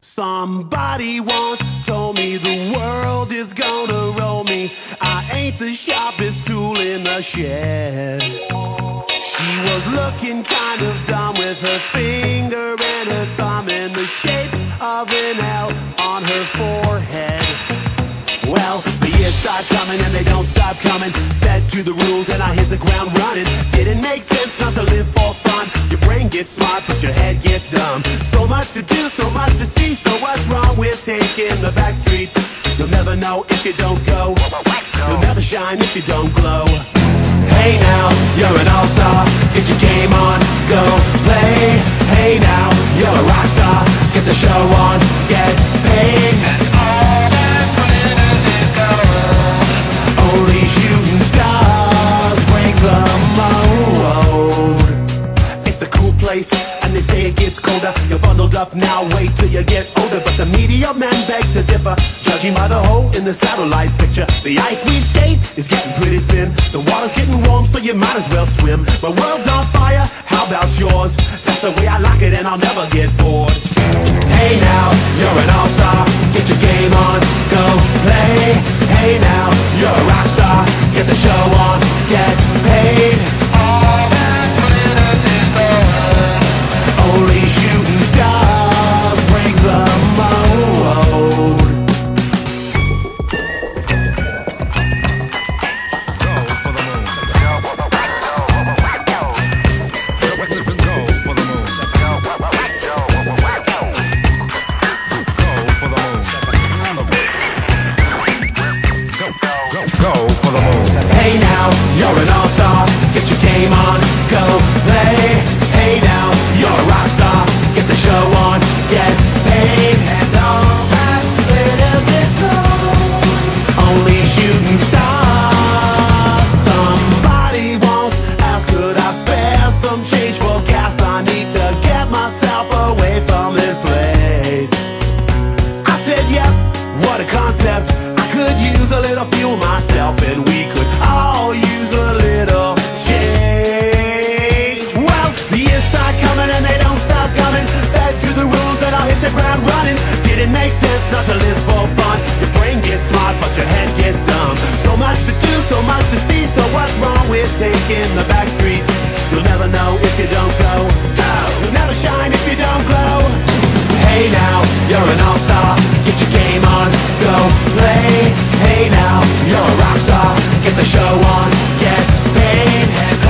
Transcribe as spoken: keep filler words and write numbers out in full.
Somebody once told me the world is gonna roll me. I ain't the sharpest tool in the shed. She was looking kind of dumb with her finger and her thumb in the shape of an L on her forehead. Well, the years start coming and they don't stop coming. Fed to the rules and I hit the ground running. Didn't make sense not to live for fun. Your brain gets smart but your head gets dumb. So much to do, so much to see. So what's wrong with taking the back streets? You'll never know if you don't go. You'll never shine if you don't glow. Hey now, you're an all-star. Get your game on, go play. Hey now, you're a rock star. Get the show on, get paid. And all that glitters is gold. Only shooting stars break the mold. It's a cool place, and they say it gets colder. You're bundled up now, wait till you get older. But the media men beg to differ, judging by the hole in the satellite picture. The ice we skate is getting pretty thin. The water's getting warm, so you might as well swim. My world's on fire, how about yours? That's the way I like it, and I'll never get bored. Hey now, you're an all-star. Get your game on, go play. Hey now, you're a rock star. Get the show on, get paid. All that glitters is gold. Only shooting stars break the mold. Hey now, you're an all-star. Get your game on, go play. Hey now, you're a rock star. Get the show on, get paid. And all that glitters is gold. Only shooting stars. Somebody once asked, could I spare some change for gas? I need to get myself away from this place. I said, yep, what a concept. I could use a little fuel myself, and we could all use a little change. Well, the years start coming and they don't stop coming. Fed to the rules and I'll hit the ground running. Didn't make sense not to live for fun. Your brain gets smart but your head gets dumb. So much to do, so much to see. So what's wrong with taking the back streets? You'll never know if you don't go. You'll never shine if you don't glow. Hey now, you're an all-star. Get your game on, go play. Hey now, you're a rock star. Get the show on, get paid.